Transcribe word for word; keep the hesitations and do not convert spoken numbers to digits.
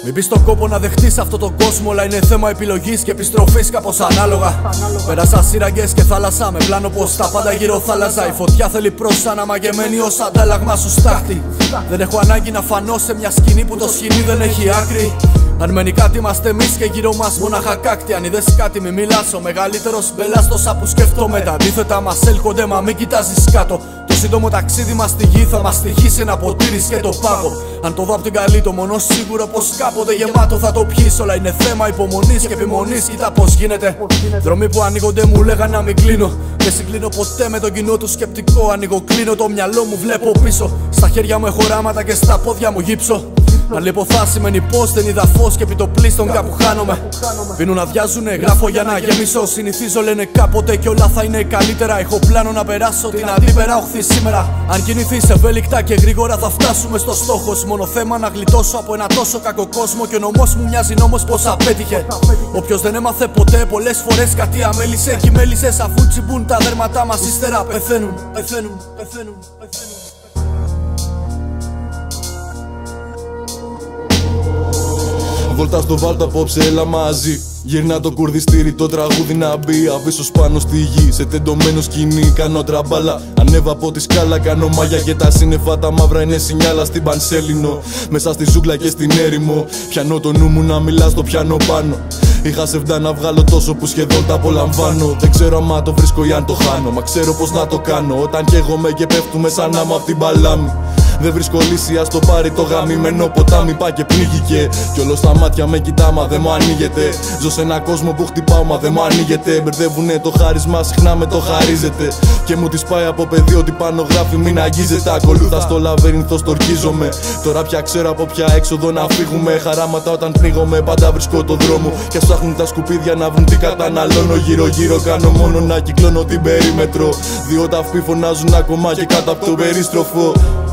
Μην πεις τον κόπο να δεχτείς αυτό το κόσμο, αλλά είναι θέμα επιλογής και επιστροφής κάπως ανάλογα. Πέρασα σύραγγες και θάλασσα με πλάνο πως τα πάντα γύρω θάλασσα. Η φωτιά θέλει πρόσανα μαγεμένη ως αντάλλαγμα σου στάχτη. Δεν έχω ανάγκη να φανώ σε μια σκηνή που το σκηνή δεν έχει άκρη. Αν μένει κάτι είμαστε εμείς και γύρω μας μόναχα κάκτη. Αν είδες κάτι μη μιλάς, ο μεγαλύτερος μπελάς τόσα που σκέφτομαι. Τα αντίθετα μας έλκονται, μα μην κοιτάζεις κάτω. Το σύντομο ταξίδι μας στη γη θα μας στοιχήσει ένα ποτήρι και το πάγο. Αν το δω απ' την καλή, το μόνο σίγουρο πως κάποτε γεμάτο θα το πιείς. Όλα είναι θέμα υπομονής και επιμονής, κοίτα πως γίνεται. Δρόμοι που ανοίγονται μου λέγαν να μην κλείνω. Δεν συγκλίνω ποτέ με το κοινό του σκεπτικό. Ανοίγω, κλείνω το μυαλό μου, βλέπω πίσω. Στα χέρια μου έχω ράματα και στα πόδια μου γύψω. Αν λιποθά σημαίνει πως δεν είδα φως και επί το πλήστον κάπου χάνομαι. Πίνουν να βιάζουνε, γράφω για να γεμίσω. Συνηθίζω λένε κάποτε και όλα θα είναι καλύτερα. Έχω πλάνο να περάσω την αντίπερα οχθή σήμερα. Αν κινηθείς ευέλικτα και γρήγορα θα φτάσουμε στο στόχο. Μόνο θέμα να γλιτώσω από ένα τόσο κακό κόσμο. Και ο νομός μου μοιάζει νόμος πως απέτυχε. Όποιος δεν έμαθε ποτέ πολλές φορές κάτι αμέλησε. Κι μέλισσες αφού τσιμπούν τα δέρματά μας ύστερα πεθαίνουν, πεθαίνουν, πεθαίνουν, πεθαίνουν. Βόλτα στο βάλτο απόψε, έλα μαζί. Γυρνά το κουρδιστήρι, το τραγούδι να μπει. Αβίσος πάνω στη γη, σε τεντωμένο σκηνή. Κάνω τραμπάλα, ανέβα από τη σκάλα. Κάνω μάγια και τα σύννεφα τα μαύρα είναι σινιάλα στην Πανσέλινο. Μέσα στη ζούγκλα και στην έρημο. Πιανώ το νου μου να μιλά στο πιάνο πάνω. Είχα σεβδά να βγάλω τόσο που σχεδόν τα απολαμβάνω. Δεν ξέρω άμα το βρίσκω ή αν το χάνω. Μα ξέρω πως να το κάνω όταν καίγομαι και πέφτουμε σαν άμα απ' την παλάμη. Δεν βρίσκω λύση, ας το πάρει το γαμημένο ποτάμι. Πά και πνίγηκε. Κι όλο στα μάτια με κοιτά, μα δεν μου ανοίγεται. Ζω σε ένα κόσμο που χτυπάω, μα δεν μου ανοίγεται. Μπερδεύουνε το χάρισμα, συχνά με το χαρίζεται. Και μου τη πάει από παιδί ότι πάνω γράφει μην αγγίζεται. Ακολούθα στο λαβύρινθο, στορκίζομαι. Τώρα πια ξέρω από ποια έξοδο να φύγουμε. Χαράματα όταν πνίγομαι, πάντα βρίσκω το δρόμο. Και ψάχνουν τα σκουπίδια να βρουν τι καταναλώνω. Γύρω-γύρω κάνω μόνο να κυκλώνω την περίμετρο. Δύο ταυποί φωνάζουν ακόμα και κάτω από το περίστροφο.